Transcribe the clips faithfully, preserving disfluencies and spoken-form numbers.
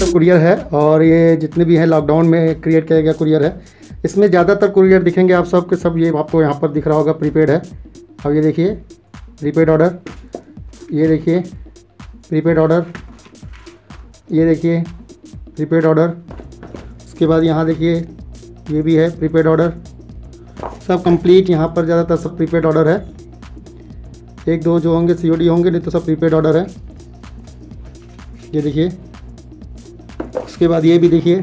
Courier है और ये जितने भी हैं लॉकडाउन में क्रिएट किया गया कुरियर है। इसमें ज़्यादातर कुरियर दिखेंगे आप सब के सब, ये आपको यहाँ पर दिख रहा होगा प्रीपेड है। अब ये देखिए प्रीपेड ऑर्डर, ये देखिए प्रीपेड ऑर्डर, ये देखिए प्रीपेड ऑर्डर। उसके बाद यहाँ देखिए ये भी है प्रीपेड ऑर्डर। सब कंप्लीट यहाँ पर ज़्यादातर सब प्रीपेड ऑर्डर है। एक दो जो होंगे सीओडी होंगे, नहीं तो सब प्रीपेड ऑर्डर है। ये देखिए, उसके बाद ये भी देखिए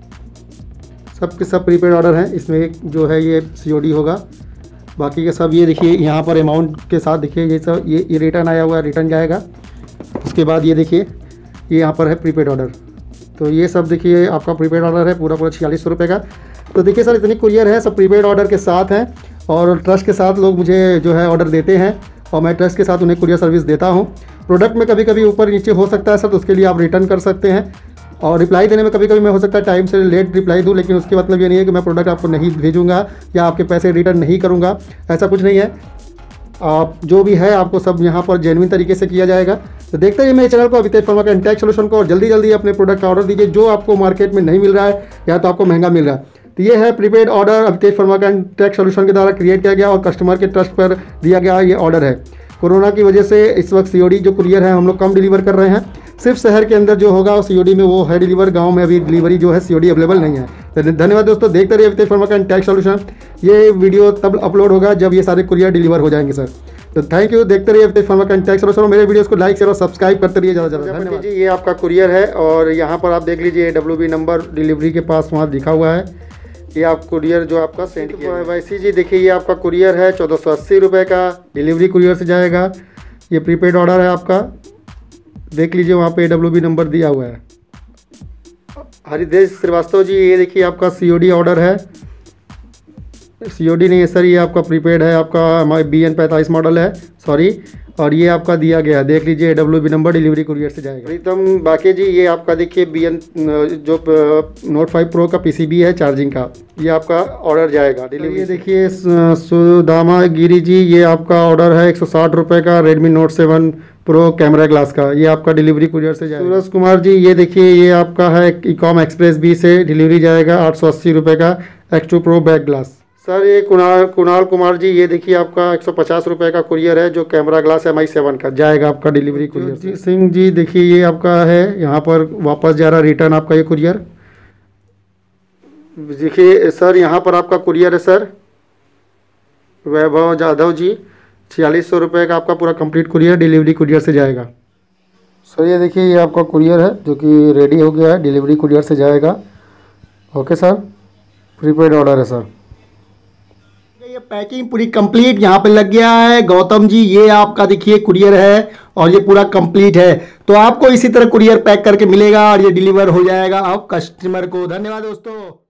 सब के सब प्रीपेड ऑर्डर हैं। इसमें एक जो है ये सीओडी होगा, बाकी के सब ये देखिए यहाँ पर अमाउंट के साथ देखिए ये सब ये ये रिटर्न आया हुआ है, रिटर्न जाएगा। उसके बाद ये देखिए ये यहाँ पर है प्रीपेड ऑर्डर। तो ये सब देखिए आपका प्रीपेड ऑर्डर है पूरा पूरा छियालीस सौ रुपये का। तो देखिए सर इतनी कुरियर है, सब प्रीपेड ऑर्डर के साथ हैं और ट्रस्ट के साथ लोग मुझे जो है ऑर्डर देते हैं और मैं ट्रस्ट के साथ उन्हें कुरियर सर्विस देता हूं। प्रोडक्ट में कभी कभी ऊपर नीचे हो सकता है सर, तो उसके लिए आप रिटर्न कर सकते हैं। और रिप्लाई देने में कभी कभी मैं हो सकता है टाइम से लेट रिप्लाई दूं, लेकिन उसके मतलब ये नहीं है कि मैं प्रोडक्ट आपको नहीं भेजूंगा या आपके पैसे रिटर्न नहीं करूंगा, ऐसा कुछ नहीं है। आप जो भी है आपको सब यहाँ पर जेन्युइन तरीके से किया जाएगा। तो देखते रहिए मेरे चैनल को अभितेश वर्मा का इंटेक सोल्यूशन को, और जल्दी जल्दी अपने प्रोडक्ट का ऑर्डर दीजिए जो आपको मार्केट में नहीं मिल रहा है या तो आपको महंगा मिल रहा है। तो ये है प्रीपेड ऑर्डर अभितेश वर्मा का इंटेक सोल्यूशन के द्वारा क्रिएट किया गया और कस्टमर के ट्रस्ट पर दिया गया ये ऑर्डर है। कोरोना की वजह से इस वक्त सीओडी जो कुरियर है हम लोग कम डिलीवर कर रहे हैं। सिर्फ शहर के अंदर जो होगा सीओडी में वो है डिलीवर, गांव में अभी डिलीवरी जो है सीओडी अवेलेबल नहीं है। तो धन्यवाद दोस्तों, देखते रहिए अभितेश वर्मा का इंटेक सोल्यूशन। ये वीडियो तब अपलोड होगा जब ये सारे कुरियर डिलीवर हो जाएंगे सर। तो थैंक यू, देखते रहिए अभितेश वर्मा का इंटेक सोल्यूशन। मेरे वीडियोस को लाइक शेयर और सब्सक्राइब करते रहिए ज़्यादा ज़्यादा। धन्यवाद जी। ये आपका कुरियर है और यहाँ पर आप देख लीजिए डब्ल्यू बी नंबर डिलीवरी के पास वहाँ लिखा हुआ है। ये आप कुरियर जो आपका सेंड किया है वैसी जी देखिए ये आपका कुरियर है चौदह सौ अस्सी रुपये का, डिलीवरी कुरियर से जाएगा। ये प्रीपेड ऑर्डर है आपका, देख लीजिए वहाँ पे डब्ल्यू बी नंबर दिया हुआ है। हरिदेश श्रीवास्तव जी ये देखिए आपका सीओडी ऑर्डर है, सीओडी नहीं है सर, ये आपका प्रीपेड है, आपका बी एन पैंतालीस मॉडल है सॉरी, और ये आपका दिया गया है, देख लीजिए W B number delivery courier से जाएगा। प्रीतम बाकी जी ये आपका देखिए बी एन जो नोट फाइव प्रो का पीसीबी है चार्जिंग का, ये आपका ऑर्डर जाएगा डिलीवरी। ये देखिए सुदामा गिरी जी ये आपका ऑर्डर है एक सौ साठ रुपये का, Redmi note seven pro camera glass का, ये आपका डिलीवरी कुरियर से जाएगा। सूरज कुमार जी ये देखिए ये आपका है इकॉम एक्सप्रेस बी से डिलीवरी जाएगा आठ सौ अस्सी रुपये का X two pro back glass. Sir ये कुणाल कुणाल कुमार जी ये देखिए आपका एक सौ पचास रुपये का कुरियर है जो camera glass M I seven का जाएगा आपका डिलीवरी कुरियर। जी सिंह जी देखिए ये आपका है यहाँ पर वापस जा रहा रिटर्न आपका ये कुरियर। देखिए सर यहाँ पर आपका कुरियर है सर वैभव जाधव जी, छियालीस सौ रुपये का आपका पूरा कंप्लीट कुरियर डिलीवरी कुरियर से जाएगा। सर ये देखिए ये आपका कुरियर है जो कि रेडी हो गया है, डिलीवरी कुरियर से जाएगा। ओके सर, प्रीपेड ऑर्डर है सर। ये पैकिंग पूरी कंप्लीट यहाँ पे लग गया है गौतम जी, ये आपका देखिए कुरियर है और ये पूरा कंप्लीट है। तो आपको इसी तरह कुरियर पैक करके मिलेगा और ये डिलीवर हो जाएगा आप कस्टमर को। धन्यवाद दोस्तों।